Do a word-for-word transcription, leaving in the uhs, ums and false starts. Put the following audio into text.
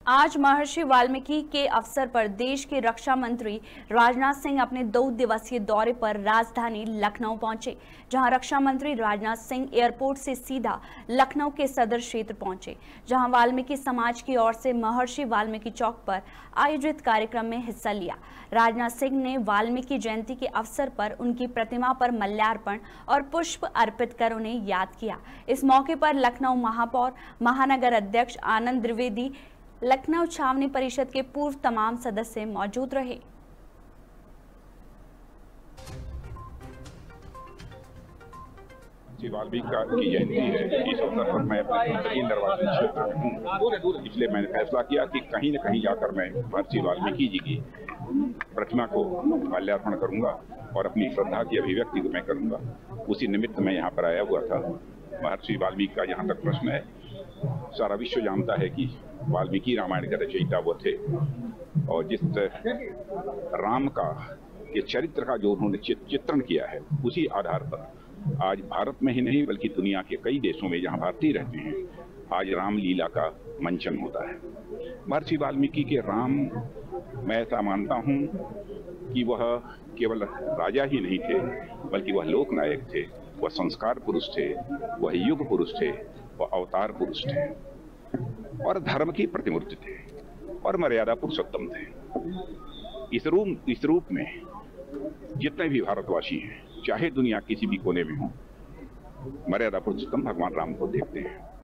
आज महर्षि वाल्मीकि के अवसर पर देश के रक्षा मंत्री राजनाथ सिंह अपने दो दिवसीय दौरे पर राजधानी लखनऊ पहुंचे, जहां रक्षा मंत्री राजनाथ सिंह एयरपोर्ट से सीधा लखनऊ के सदर क्षेत्र पहुंचे, जहां वाल्मीकि समाज की ओर से महर्षि वाल्मीकि चौक पर आयोजित कार्यक्रम में हिस्सा लिया। राजनाथ सिंह ने वाल्मीकि जयंती के अवसर पर उनकी प्रतिमा पर माल्यार्पण और पुष्प अर्पित कर उन्हें याद किया। इस मौके पर लखनऊ महापौर, महानगर अध्यक्ष आनंद द्विवेदी, लखनऊ छावनी परिषद के पूर्व तमाम सदस्य मौजूद रहे। वाल्मीकि की जयंती है, इस अवसर पर मैं अपने निर्वाचन क्षेत्र में हूँ, इसलिए मैंने फैसला किया कि कहीं न कहीं जाकर मैं महर्षि वाल्मीकि जी की प्रतिमा को माल्यार्पण करूंगा और अपनी श्रद्धा की अभिव्यक्ति को मैं करूंगा। उसी निमित्त मैं यहाँ पर आया हुआ था। महर्षि वाल्मीकि का जहाँ तक प्रश्न है, सारा विश्व जानता है कि वाल्मीकि रामायण के रचयिता वो थे और जिस राम का के चरित्र का जो उन्होंने चित्रण किया है, उसी आधार पर आज भारत में ही नहीं बल्कि दुनिया के कई देशों में जहां भारतीय रहते हैं, आज रामलीला का मंचन होता है। महर्षि वाल्मीकि के राम, मैं ऐसा मानता हूं कि वह केवल राजा ही नहीं थे बल्कि वह लोकनायक थे, वह संस्कार पुरुष थे, वह युग पुरुष थे, वह अवतार पुरुष थे और धर्म की प्रतिमूर्ति थे और मर्यादा पुरुषोत्तम थे। इस रूप इस रूप में जितने भी भारतवासी हैं, चाहे दुनिया किसी भी कोने में हो, मर्यादा पुरुषोत्तम भगवान राम को देखते हैं।